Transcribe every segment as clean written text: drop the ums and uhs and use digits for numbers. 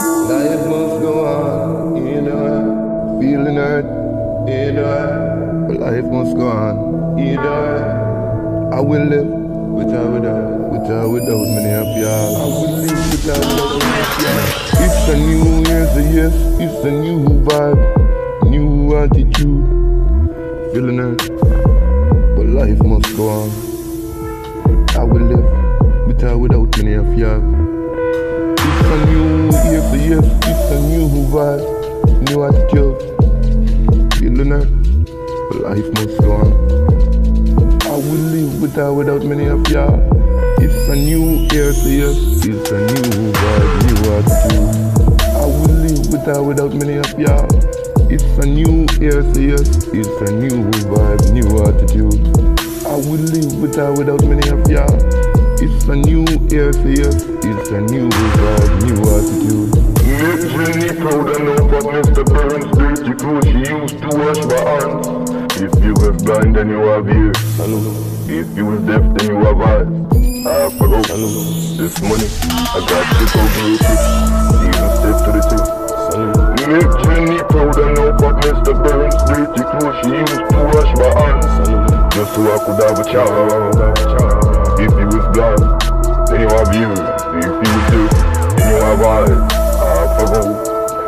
Life must go on, you know. Feeling hurt, you know. But life must go on, you know. I will live without many of y'all. I will live without many of y'all. It's a new year's a yes, it's a new vibe, new attitude. Feeling hurt, but life must go on. I will live without many of y'all. It's a new year, so yes, it's a new vibe, new attitude. Feeling hurt, but life must go on. I will live without many of y'all. It's a new year, so yes, it's a new vibe, new attitude. I will live without many of y'all. It's a new year, so yes, it's a new vibe, new attitude. I will live without many of y'all. It's a new year, so yes, it's a new vibe, new attitude. Make Jenny proud and know what Mr. Burns dirty clothes she used to wash my hands. If you was blind then you have ears. If you was deaf then you have eyes. I forgot this money, I got to go break it. Even step to the tip. Make Jenny proud and know what Mr. Burns dirty clothes she used to wash my hands. Just so I could have a child. If you was blind, then you have ears. If you was deaf, then you have eyes. I forgot.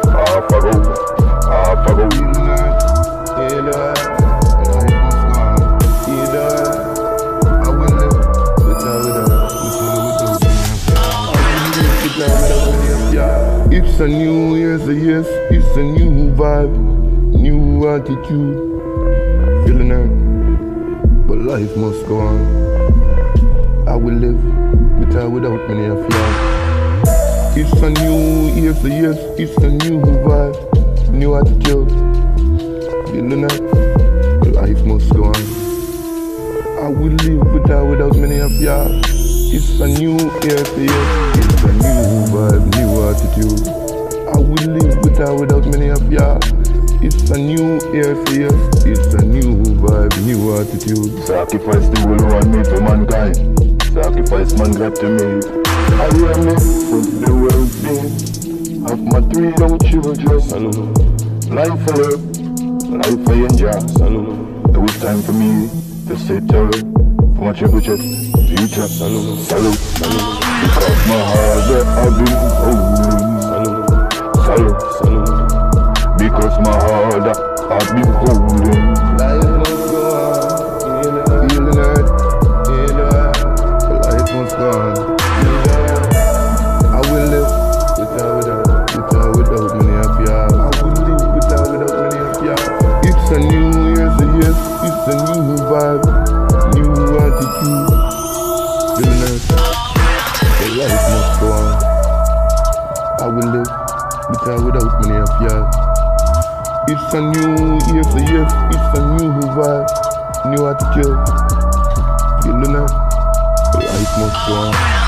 It's a new year, so yes, it's a new vibe, new attitude. Feeling hurt, but life must go on. I will live without many of y'all. It's a new year, so yes, it's a new vibe, new attitude. Feeling hurt, but life must go on. I will live without many of y'all. It's a new year, so yes, it's a new vibe, new attitude. I will live without many of y'all. It's a new year, so yes, it's a new vibe, new attitude. Sacrifice the whole one me for mankind. Sacrifice man got to me. I am me for the well-being of my 3 young children. Life for love, life for enjoy. It was time for me to say terror for my triple jet future. Salute. Because my heart that I've been holding. Salute. Because my heart that I've been holding. Life must go on, you know. Feeling hurt, you know. But life must go on, you know. I will live without many of y'all. I will live without many of y'all. It's a new year, so yes, it's a new vibe, new attitude. Feeling hurt, but life must go on. I will live without many of y'all. It's a new year, so yes, it's a new vibe, new attitude. Feeling hurt, but life must go on.